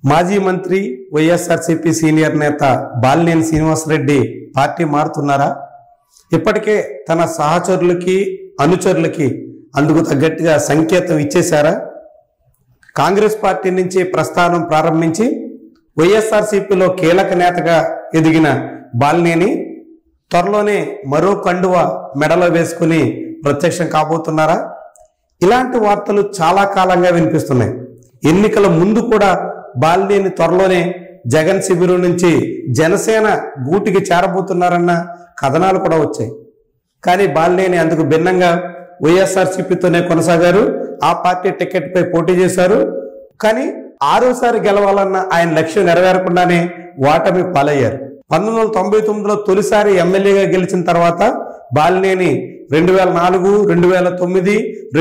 మాజీ మంత్రి వైఎస్ఆర్సీపీ సీనియర్ నేత బాలినేని శ్రీనివాసరెడ్డి పార్టీ మారుతున్నారా? ఇప్పటికే తన సహచరులకి అనుచరులకి అందుకు తగ్గట్టుగా సంకేతం ఇచ్చేశారా? కాంగ్రెస్ పార్టీ నుంచి ప్రస్థానం ప్రారంభించి వైఎస్ఆర్సీపీలో కీలక నేతగా ఎదిగిన బాలినేని త్వరలోనే మరో కండువ మెడలో వేసుకుని ప్రత్యక్షం కాబోతున్నారా? ఇలాంటి వార్తలు చాలా కాలంగా వినిపిస్తున్నాయి. ఎన్నికల ముందు కూడా బాలినేని త్వరలోనే జగన్ శిబిరం నుంచి జనసేన గూటికి చేరబోతున్నారన్న కథనాలు కూడా వచ్చాయి. కానీ బాలినేని అందుకు భిన్నంగా వైఎస్ఆర్సీపీతోనే కొనసాగారు. ఆ పార్టీ టికెట్పై పోటీ చేశారు. కానీ ఆరోసారి గెలవాలన్న ఆయన లక్ష్యం నెరవేరకుండానే ఓటమి పాలయ్యారు. 1999లో తొలిసారి ఎమ్మెల్యేగా గెలిచిన తర్వాత బాలినేని 2004, 2009,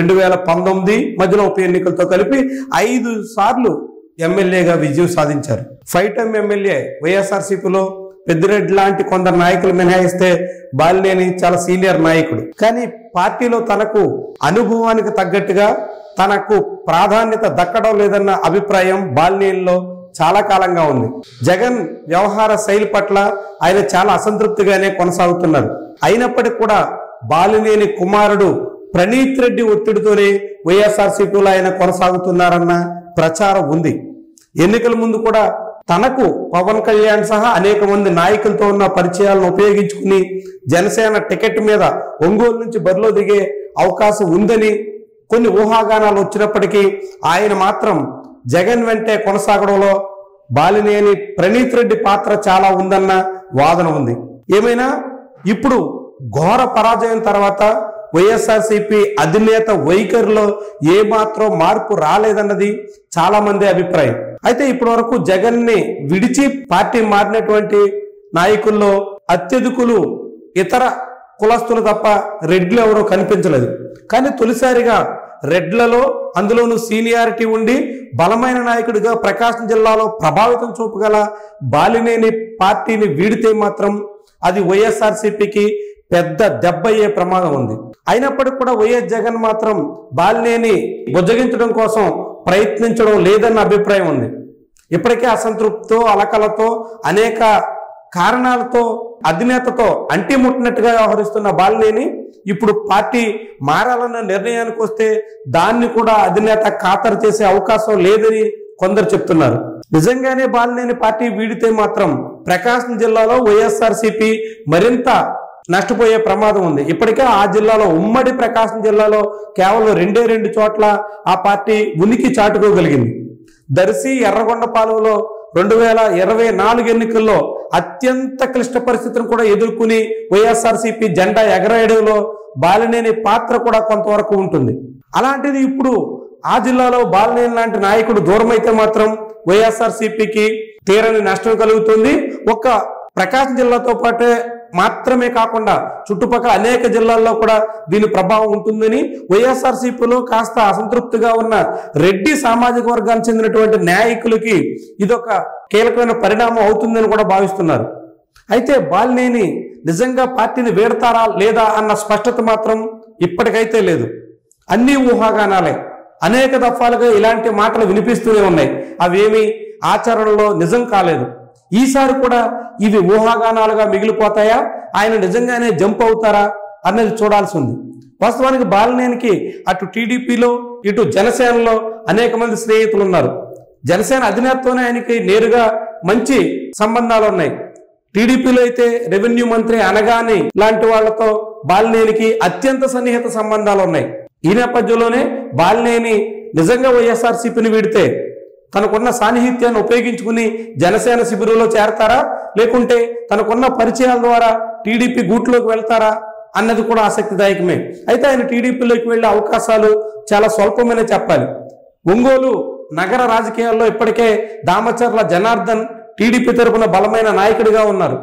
2019 మధ్యలో ఉప ఎన్నికలతో కలిపి 5 సార్లు ఎమ్మెల్యేగా విజయం సాధించారు. 5 టైమ్ ఎమ్మెల్యే. వైఎస్ఆర్సీపీలో పెద్దిరెడ్డి లాంటి కొందరు నాయకులు మినహాయిస్తే బాలినేని చాలా సీనియర్ నాయకుడు. కానీ పార్టీలో తనకు అనుభవానికి తగ్గట్టుగా తనకు ప్రాధాన్యత దక్కడం లేదన్న అభిప్రాయం బాలినేనిలో చాలా కాలంగా ఉంది. జగన్ వ్యవహార శైలి పట్ల ఆయన చాలా అసంతృప్తిగానే కొనసాగుతున్నారు. అయినప్పటికీ కూడా బాలినేని కుమారుడు ప్రణీత్ రెడ్డి ఒత్తిడితోనే వైఎస్ఆర్సీపీలో ఆయన కొనసాగుతున్నారన్న ప్రచారం ఉంది. ఎన్నికల ముందు కూడా తనకు పవన్ కళ్యాణ్ సహా అనేక మంది నాయకులతో ఉన్న పరిచయాలను ఉపయోగించుకుని జనసేన టికెట్ మీద ఒంగోలు నుంచి బరిలో దిగే అవకాశం ఉందని కొన్ని ఊహాగానాలు వచ్చినప్పటికీ ఆయన మాత్రం జగన్ వెంటే కొనసాగడంలో బాలినేని ప్రణీత్ రెడ్డి పాత్ర చాలా ఉందన్న వాదన ఉంది. ఏమైనా ఇప్పుడు ఘోర పరాజయం తర్వాత వైఎస్ఆర్సీపీ అధినేత వైఖరిలో ఏమాత్రం మార్పు రాలేదన్నది చాలా మంది అభిప్రాయం. అయితే ఇప్పటి వరకు జగన్ ని విడిచి పార్టీ మారినటువంటి నాయకుల్లో అత్యధికులు ఇతర కులస్తులు తప్ప రెడ్లు ఎవరో కనిపించలేదు. కానీ తొలిసారిగా రెడ్లలో అందులోనూ సీనియారిటీ ఉండి బలమైన నాయకుడిగా ప్రకాశం జిల్లాలో ప్రభావితం చూపగల బాలినేని పార్టీని వీడితే మాత్రం అది వైఎస్ఆర్సీపీకి పెద్ద దెబ్బ అయ్యే ప్రమాదం ఉంది. అయినప్పటికీ కూడా వైఎస్ జగన్ మాత్రం బాలినేని బుజ్జగించడం కోసం ప్రయత్నించడం లేదన్న అభిప్రాయం ఉంది. ఇప్పటికే అసంతృప్తితో అలకలతో అనేక కారణాలతో అధినేతతో అంటిముట్టినట్టుగా వ్యవహరిస్తున్న బాలినేని ఇప్పుడు పార్టీ మారాలన్న నిర్ణయానికి వస్తే దాన్ని కూడా అధినేత ఖాతరు చేసే అవకాశం లేదని కొందరు చెప్తున్నారు. నిజంగానే బాలినేని పార్టీ వీడితే మాత్రం ప్రకాశం జిల్లాలో వైఎస్ఆర్సీపీ మరింత నష్టపోయే ప్రమాదం ఉంది. ఇప్పటికే ఆ జిల్లాలో ఉమ్మడి ప్రకాశం జిల్లాలో కేవలం 2 చోట్ల ఆ పార్టీ ఉనికి చాటుకోగలిగింది. దర్శి ఎర్రగొండపాలెంలో 2024 ఎన్నికల్లో అత్యంత క్లిష్ట పరిస్థితులను కూడా ఎదుర్కొని వైఎస్ఆర్సీపీ జెండా ఎగరేయడంలో బాలినేని పాత్ర కూడా కొంతవరకు ఉంటుంది. అలాంటిది ఇప్పుడు ఆ జిల్లాలో బాలినేని లాంటి నాయకుడు దూరం అయితే మాత్రం వైఎస్ఆర్సీపీకి తీరని నష్టం కలుగుతుంది. ఒక్క ప్రకాశం జిల్లాతో పాటే మాత్రమే కాకుండా చుట్టుపక్కల అనేక జిల్లాల్లో కూడా దీని ప్రభావం ఉంటుందని వైఎస్ఆర్సీపీలో కాస్త అసంతృప్తిగా ఉన్న రెడ్డి సామాజిక వర్గానికి చెందినటువంటి నాయకులకి ఇదొక కీలకమైన పరిణామం అవుతుందని కూడా భావిస్తున్నారు. అయితే బాలినేని నిజంగా పార్టీని వీడతారా లేదా అన్న స్పష్టత మాత్రం ఇప్పటికైతే లేదు. అన్ని ఊహాగానాలే. అనేక దఫాలుగా ఇలాంటి మాటలు వినిపిస్తూనే ఉన్నాయి. అవేమీ ఆచరణలో నిజం కాలేదు. ఈసారి కూడా ఇవి ఊహాగానాలుగా మిగిలిపోతాయా, ఆయన నిజంగానే జంప్ అవుతారా అన్నది చూడాల్సి ఉంది. వాస్తవానికి బాలినేనికి అటు టీడీపీలో ఇటు జనసేనలో అనేక మంది స్నేహితులు ఉన్నారు. జనసేన అధినేతతోనే ఆయనకి నేరుగా మంచి సంబంధాలు ఉన్నాయి. టీడీపీలో అయితే రెవెన్యూ మంత్రి అనగాని లాంటి వాళ్లతో బాలినేనికి అత్యంత సన్నిహిత సంబంధాలు ఉన్నాయి. ఈ నేపథ్యంలోనే బాలినేని నిజంగా వైఎస్ఆర్సీపీని వీడితే తనకున్న సాన్నిహిత్యాన్ని ఉపయోగించుకుని జనసేన శిబిరంలో చేరతారా, లేకుంటే తనకున్న పరిచయాల ద్వారా టీడీపీ గూట్లోకి వెళ్తారా అన్నది కూడా ఆసక్తిదాయకమే. అయితే ఆయన టీడీపీలోకి వెళ్లే అవకాశాలు చాలా స్వల్పమనే చెప్పాలి. ఒంగోలు నగర రాజకీయాల్లో ఇప్పటికే దామచర్ల జనార్దన్ టీడీపీ తరపున బలమైన నాయకుడిగా ఉన్నారు.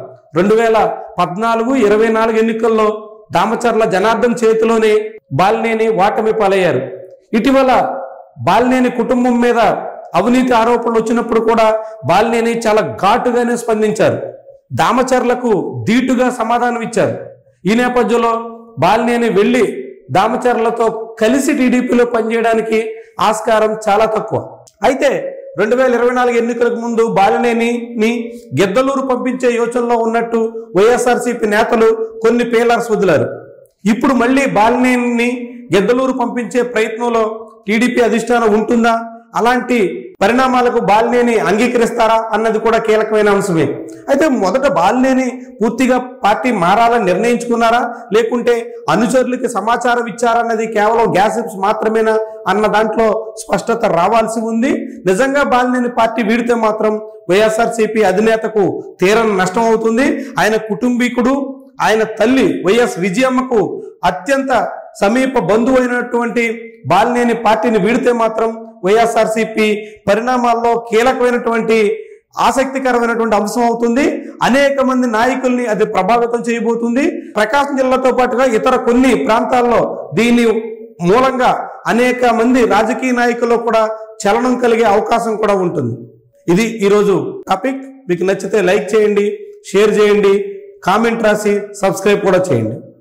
2014, 24 ఎన్నికల్లో దామచర్ల జనార్దన్ చేతిలోనే బాలినేని ఓటమి పాలయ్యారు. ఇటీవల బాలినేని కుటుంబం మీద అవినీతి ఆరోపణలు వచ్చినప్పుడు కూడా బాలినేని చాలా ఘాటుగానే స్పందించారు. దామచర్లకు ధీటుగా సమాధానం ఇచ్చారు. ఈ నేపథ్యంలో బాలినేని వెళ్లి దామచర్లతో కలిసి టీడీపీలో పనిచేయడానికి ఆస్కారం చాలా తక్కువ. అయితే 2024 ఎన్నికలకు ముందు బాలినేనిని గిద్దలూరు పంపించే యోచనలో ఉన్నట్టు వైఎస్ఆర్సీపీ నేతలు కొన్ని పేలర్స్ వదిలారు. ఇప్పుడు మళ్ళీ బాలినేనిని గిద్దలూరు పంపించే ప్రయత్నంలో టీడీపీ అధిష్టానం ఉంటుందా? అలాంటి పరిణామాలకు బాలినేని అంగీకరిస్తారా అన్నది కూడా కీలకమైన అంశమే. అయితే మొదట బాలినేని పూర్తిగా పార్టీ మారాలని నిర్ణయించుకున్నారా, లేకుంటే అనుచరులకి సమాచారం ఇచ్చారన్నది కేవలం గ్యాసిప్స్ మాత్రమేనా అన్న దాంట్లో స్పష్టత రావాల్సి ఉంది. నిజంగా బాలినేని పార్టీ వీడితే మాత్రం వైఎస్ఆర్సీపీ అధినేతకు తీరని నష్టం అవుతుంది. ఆయన కుటుంబీకుడు, ఆయన తల్లి వైఎస్ విజయమ్మకు అత్యంత సమీప బంధువు అయినటువంటి బాలినేని పార్టీని వీడితే మాత్రం వైఎస్ఆర్సీపీ పరిణామాల్లో కీలకమైనటువంటి ఆసక్తికరమైనటువంటి అంశం అవుతుంది. అనేక మంది నాయకుల్ని అది ప్రభావితం చేయబోతుంది. ప్రకాశం జిల్లాతో పాటుగా ఇతర కొన్ని ప్రాంతాల్లో దీని మూలంగా అనేక మంది రాజకీయ నాయకుల్లో కూడా చలనం కలిగే అవకాశం కూడా ఉంటుంది. ఇది ఈరోజు టాపిక్. మీకు నచ్చితే లైక్ చేయండి, షేర్ చేయండి, కామెంట్ రాసి సబ్స్క్రైబ్ కూడా చేయండి.